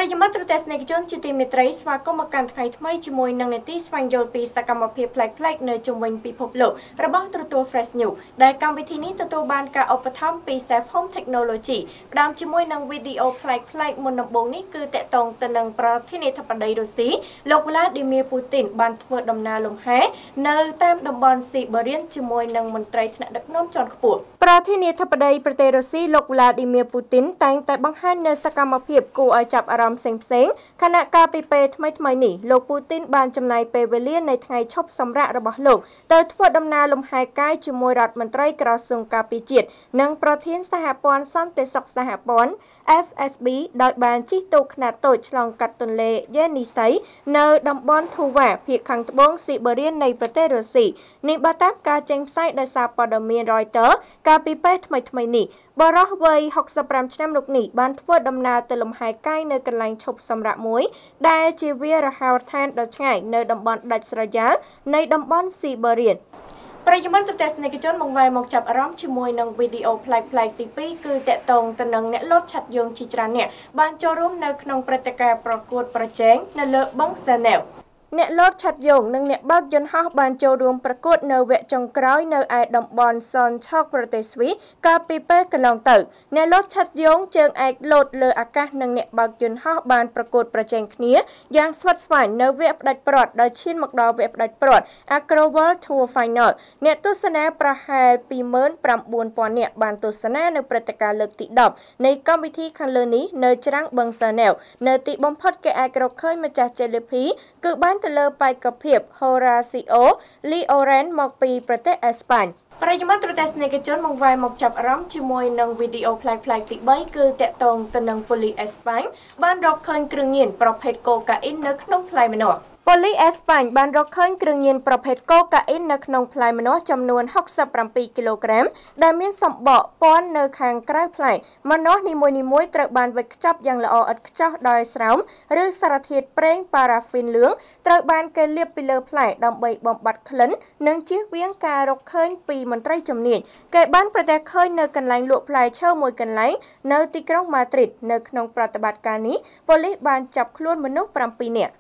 រិយមិត្តទូទៅស្នេហ៍ជនជាទីមេត្រីស្វាគមន៍មកកាន់ថ្ងៃថ្មីជាមួយនឹងនីតិស្វែងយល់ពីសកម្មភាពប្លែកៗនៅជុំវិញពិភពលោករបស់ទូរទស្សន៍ Fresh News ដែលកម្មវិធីនេះទទួលបានការឧបត្ថម្ភពី Safe Home Technology ផ្ដើមជាមួយនឹងវីដេអូប្លែកៗមុនដំបូងនេះគឺតាក់ទងទៅនឹងប្រធានាធិបតីរុស្ស៊ីលោក Vladimir Putin បានធ្វើដំណើរលំហែនៅតាមតំបន់ស៊ីបឺរៀនជាមួយនឹងមន្ត្រីថ្នាក់ដឹកនាំជាន់ខ្ពស់ប្រធានាធិបតីប្រទេសរុស្ស៊ីលោក Vladimir Putin តែងតែបង្ហាញនូវសកម្មភាពគួរឲ្យចាប់អារម្មណ៍ផ្សេងៗខណៈកាលពីពេលថ្មីៗនេះលោក Putin បានចំណាយពេលវេលានៃថ្ងៃឈប់សម្រាករបស់លោកទៅធ្វើដំណើរលំហែកាយជាមួយរដ្ឋមន្ត្រីក្រសួងការពារជាតិនិងប្រធានសហព័ន្ធសន្តិសុខសហព័ន្ធ FSB ដោយបានជិះទូកខ្នាតតូចឆ្លងកាត់ទន្លេយេនីសីនៅតំបន់ធូវ៉ាភាគខាងត្បូងស៊ីបឺរៀននៃប្រទេសរុស្ស៊ីនេះបើតាមការចេញផ្សាយដោយសារព័ត៌មាន Reuters កាលពីពេលថ្មីៗនេះបរិះវ័យ65ឆ្នាំលោកនេះបានធ្វើដំណើរទៅលំហែកាយនៅកន្លែងឈប់សម្រាកមួយដែលជាវាលរហោឋានដ៏ឆ្ងាយនៅតំបន់ដាច់ស្រយាលនៃតំបន់ស៊ីបឺរៀនប្រិយមិត្តទូទៅស្នេហ៍ជនមកមកចាប់អារម្មណ៍ជាមួយនឹងវីដេអូប្លែកៗទី2គឺតាក់ទងទៅនឹងអ្នកលោតឆាត់យងជាច្រើនអ្នកបានចូលរួមនៅក្នុងព្រឹត្តិការណ៍ប្រកួតប្រជែងនៅលើបឹងសាណែវអ្នកលោតឆាត់យងនិងអ្នកបើកយន្តហោះបានចូលរួមប្រកួតនៅវគ្គចុងក្រោយនៅឯតំបន់សនឆកប្រទេសស្វីសកាលពីពេលកន្លងទៅអ្នកលោតឆាត់យងជើងឯកលោតលើអាកាសនិងអ្នកបើកយន្តហោះបានប្រកួតប្រជែងគ្នាយ៉ាងស្វិតស្វាញនៅវគ្គផ្ដាច់ព្រ័ត្រដោយឈានមកដល់វគ្គផ្ដាច់ព្រ័ត្រ Acro World Tour Final អ្នកទស្សនាប្រហែល 29,000 នាក់បានទស្សនានៅព្រឹត្តិការណ៍លើកទី10នៃកម្មវិធីខាងលើនេះនៅច្រាំងបឹងសាណែវនៅទីបំផុតគេអាចរកឃើញម្ចាស់ជេលីភីគឺបានទៅលើបេក្ខភាព Horacio Llorente មកពីប្រទេសអេស្ប៉ាញប្រិយមិត្តទូទៅស្នេហ៍ជនមកចាប់អារម្មណ៍ជាមួយនឹងវីដេអូប្លែកៗទី3គឺតាក់ទងទៅនឹងប៉ូលីសអេស្ប៉ាញបានរកឃើញគ្រឿងញៀនប្រភេទកូកាអ៊ីននៅក្នុងផ្លែម្នាស់ប៉ូលីសអេស្ប៉ាញបានរកឃើញគ្រឿងញៀនប្រភេទកូកាអ៊ីននៅក្នុងផ្លែម្នាស់ចំនួន67គីឡូក្រាមដែលមានសម្បកពណ៌នៅខាងក្រៅផ្លែម្នាស់នីមួយៗត្រូវបានវេចខ្ចប់យ៉ាងល្អឥតខ្ចោះដោយស្រោមឬសារធាតុប្រេងប៉ារ៉ាហ្វីនលឿងត្រូវបានគេលាបពីលើផ្លែដើម្បីបំបត្តិក្លិននិងជៀសវាងការរកឃើញពីមន្ត្រីជំនាញគេបានប្រទះឃើញនៅកន្លែងលក់ផ្លែឈើមួយកន្លែងនៅទីក្រុងម៉ាឌ្រីតនៅក្នុងប្រតិបត្តិការនេះប៉ូលីសបានចាប់ខ្លួនមនុស្ស7នាក់